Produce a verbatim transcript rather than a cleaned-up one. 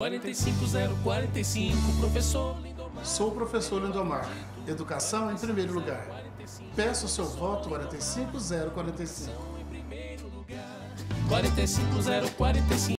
quarenta e cinco zero quarenta e cinco, professor Lindomar. Sou o professor Lindomar. Educação em primeiro lugar. Peço o seu voto quarenta e cinco zero quarenta e cinco. quarenta e cinco zero quarenta e cinco.